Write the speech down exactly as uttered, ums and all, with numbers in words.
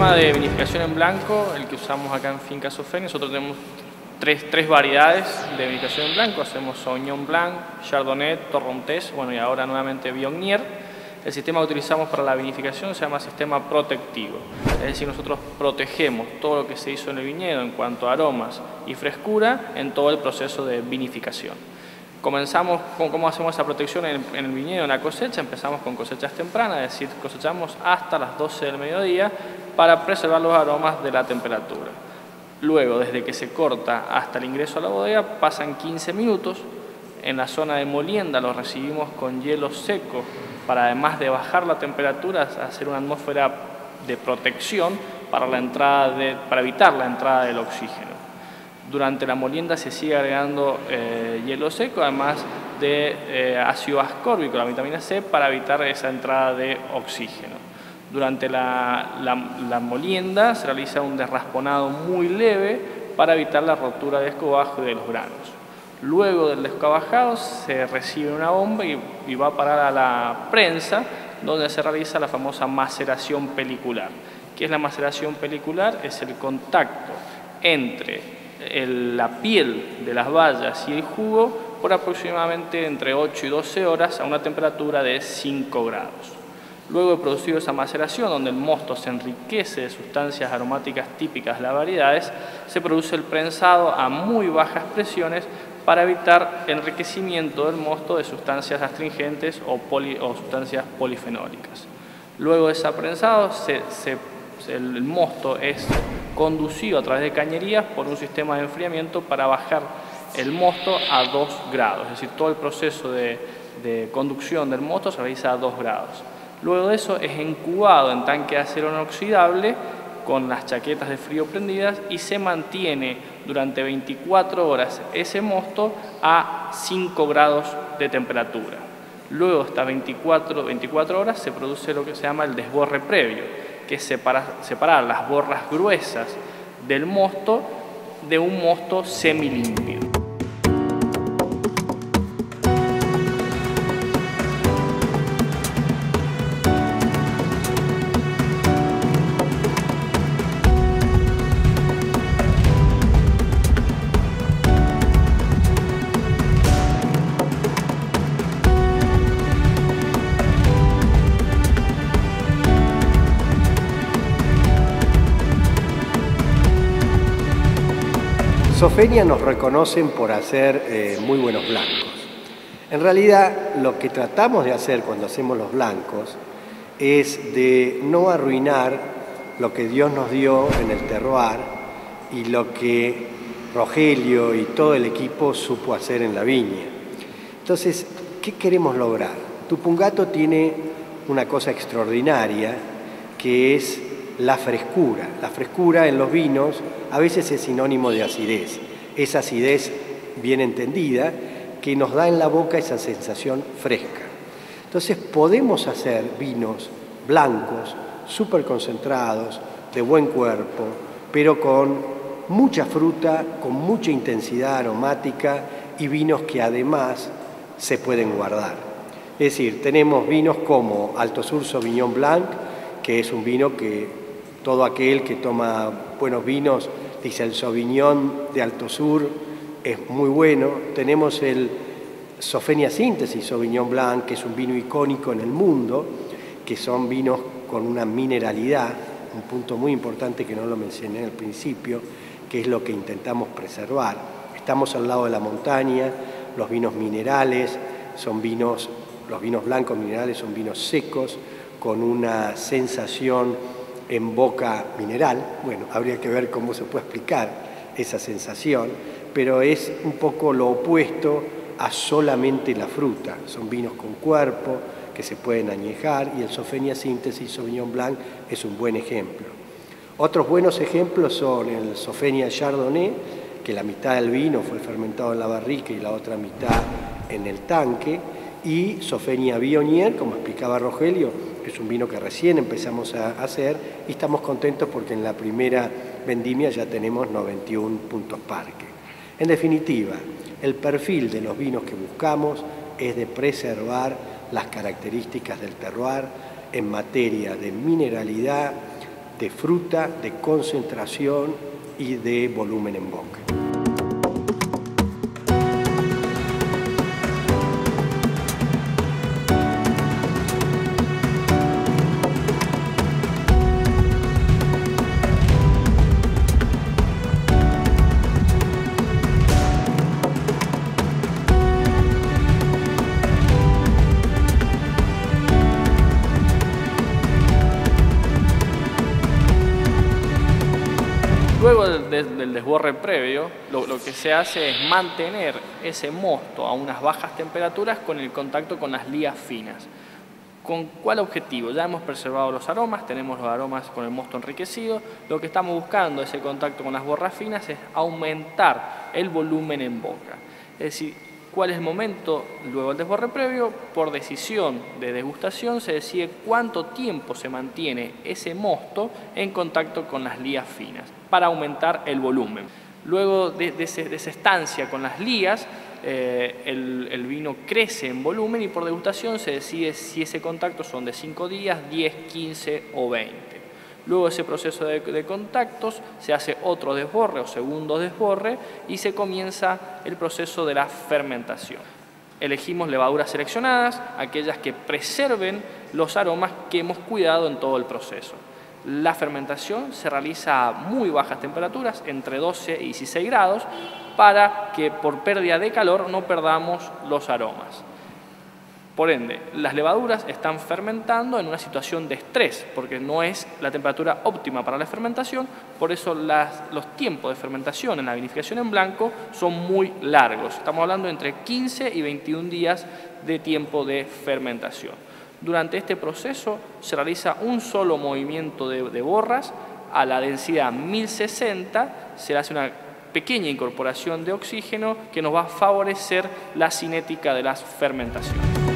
sistema de vinificación en blanco, el que usamos acá en Finca Sofenia, nosotros tenemos tres, tres variedades de vinificación en blanco. Hacemos Sauvignon Blanc, Chardonnay, Torrontés, bueno, y ahora nuevamente Viognier. El sistema que utilizamos para la vinificación se llama sistema protectivo, es decir, nosotros protegemos todo lo que se hizo en el viñedo en cuanto a aromas y frescura en todo el proceso de vinificación. Comenzamos con cómo hacemos esa protección en, en el viñedo, en la cosecha. Empezamos con cosechas tempranas, es decir, cosechamos hasta las doce del mediodía para preservar los aromas de la temperatura. Luego, desde que se corta hasta el ingreso a la bodega, pasan quince minutos. En la zona de molienda los recibimos con hielo seco para, además de bajar la temperatura, hacer una atmósfera de protección para, la entrada de, para evitar la entrada del oxígeno. Durante la molienda se sigue agregando eh, hielo seco, además de eh, ácido ascórbico, la vitamina C, para evitar esa entrada de oxígeno. Durante la, la, la molienda se realiza un desrasponado muy leve para evitar la rotura de escobajo y de los granos. Luego del descabajado se recibe una bomba y, y va a parar a la prensa, donde se realiza la famosa maceración pelicular. ¿Qué es la maceración pelicular? Es el contacto entre el, la piel de las bayas y el jugo por aproximadamente entre ocho y doce horas a una temperatura de cinco grados. Luego de producido esa maceración, donde el mosto se enriquece de sustancias aromáticas típicas de las variedades, se produce el prensado a muy bajas presiones para evitar el enriquecimiento del mosto de sustancias astringentes o, poli, o sustancias polifenólicas. Luego de ese prensado, se, se, el mosto es conducido a través de cañerías por un sistema de enfriamiento para bajar el mosto a dos grados, es decir, todo el proceso de, de conducción del mosto se realiza a dos grados. Luego de eso es incubado en tanque de acero inoxidable con las chaquetas de frío prendidas y se mantiene durante veinticuatro horas ese mosto a cinco grados de temperatura. Luego de estas veinticuatro, veinticuatro horas se produce lo que se llama el desborre previo, que es separar, separar las borras gruesas del mosto de un mosto semilimpio. Sofenia nos reconocen por hacer eh, muy buenos blancos. En realidad, lo que tratamos de hacer cuando hacemos los blancos es de no arruinar lo que Dios nos dio en el terroir y lo que Rogelio y todo el equipo supo hacer en la viña. Entonces, ¿qué queremos lograr? Tupungato tiene una cosa extraordinaria que es la frescura. La frescura en los vinos a veces es sinónimo de acidez. Esa acidez bien entendida que nos da en la boca esa sensación fresca. Entonces podemos hacer vinos blancos, súper concentrados, de buen cuerpo, pero con mucha fruta, con mucha intensidad aromática y vinos que además se pueden guardar. Es decir, tenemos vinos como Altosur Sauvignon Blanc, que es un vino que todo aquel que toma buenos vinos dice el Sauvignon de Altosur es muy bueno. Tenemos el Sofenia Síntesis Sauvignon Blanc, que es un vino icónico en el mundo, que son vinos con una mineralidad, un punto muy importante que no lo mencioné al principio, que es lo que intentamos preservar. Estamos al lado de la montaña, los vinos minerales son vinos, los vinos blancos minerales son vinos secos, con una sensación en boca mineral. Bueno, habría que ver cómo se puede explicar esa sensación, pero es un poco lo opuesto a solamente la fruta. Son vinos con cuerpo, que se pueden añejar, y el Sofenia Síntesis Sauvignon Blanc es un buen ejemplo. Otros buenos ejemplos son el Sofenia Chardonnay, que la mitad del vino fue fermentado en la barrica y la otra mitad en el tanque, y Sofenia Viognier, como explicaba Rogelio, es un vino que recién empezamos a hacer y estamos contentos porque en la primera vendimia ya tenemos noventa y uno puntos parque. En definitiva, el perfil de los vinos que buscamos es de preservar las características del terroir en materia de mineralidad, de fruta, de concentración y de volumen en boca. Luego del, del desborre previo, lo, lo que se hace es mantener ese mosto a unas bajas temperaturas con el contacto con las lías finas. ¿Con cuál objetivo? Ya hemos preservado los aromas, tenemos los aromas con el mosto enriquecido. Lo que estamos buscando, ese contacto con las borras finas, es aumentar el volumen en boca. Es decir, ¿cuál es el momento luego del desborre previo? Por decisión de degustación se decide cuánto tiempo se mantiene ese mosto en contacto con las lías finas para aumentar el volumen. Luego de, de, ese, de esa estancia con las lías, eh, el, el vino crece en volumen y por degustación se decide si ese contacto son de cinco días, diez, quince o veinte. Luego de ese proceso de, de contactos se hace otro desborre o segundo desborre y se comienza el proceso de la fermentación. Elegimos levaduras seleccionadas, aquellas que preserven los aromas que hemos cuidado en todo el proceso. La fermentación se realiza a muy bajas temperaturas, entre doce y dieciséis grados, para que por pérdida de calor no perdamos los aromas. Por ende, las levaduras están fermentando en una situación de estrés, porque no es la temperatura óptima para la fermentación, por eso las, los tiempos de fermentación en la vinificación en blanco son muy largos. Estamos hablando de entre quince y veintiún días de tiempo de fermentación. Durante este proceso se realiza un solo movimiento de, de borras a la densidad mil sesenta, se le hace una pequeña incorporación de oxígeno que nos va a favorecer la cinética de la fermentación.